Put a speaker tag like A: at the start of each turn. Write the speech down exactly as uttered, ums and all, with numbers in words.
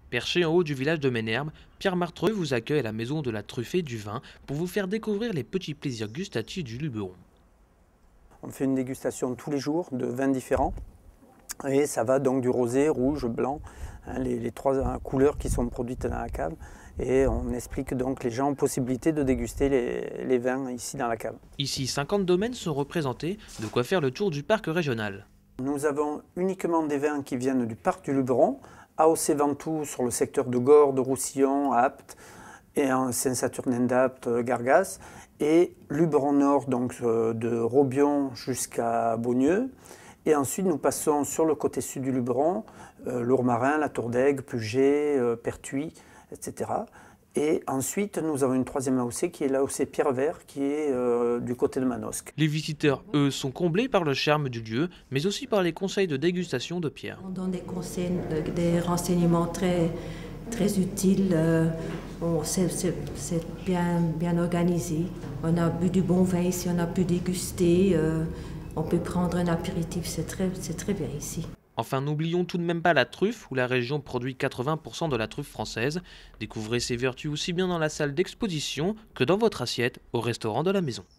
A: Perché en haut du village de Ménherbe, Pierre Martreux vous accueille à la maison de la truffe et du vin pour vous faire découvrir les petits plaisirs gustatifs du Luberon.
B: On fait une dégustation tous les jours de vins différents et ça va donc du rosé, rouge, blanc, hein, les, les trois hein, couleurs qui sont produites dans la cave. Et on explique donc les gens ont possibilité de déguster les, les vins ici dans la cave.
A: Ici, cinquante domaines sont représentés, de quoi faire le tour du parc régional.
B: Nous avons uniquement des vins qui viennent du parc du Luberon, A O C Ventoux sur le secteur de Gordes, de Roussillon, Apt, et en Saint-Saturnin d'Apt, Gargas, et Luberon Nord, donc de Robion jusqu'à Beaugneux. Et ensuite, nous passons sur le côté sud du Luberon, euh, Lourmarin, La Tour d'Aigle, Puget, euh, Pertuis, et cetera. Et ensuite, nous avons une troisième A O C qui est l'A O C Pierre-Vert, qui est euh, du côté de Manosque.
A: Les visiteurs, eux, sont comblés par le charme du lieu, mais aussi par les conseils de dégustation de Pierre.
C: On donne des conseils, des renseignements très, très utiles. Bon, c'est bien, bien organisé. On a bu du bon vin ici, on a pu déguster. Euh, on peut prendre un apéritif, c'est très, c'est très bien ici.
A: Enfin, n'oublions tout de même pas la truffe, où la région produit quatre-vingts pour cent de la truffe française. Découvrez ses vertus aussi bien dans la salle d'exposition que dans votre assiette au restaurant de la maison.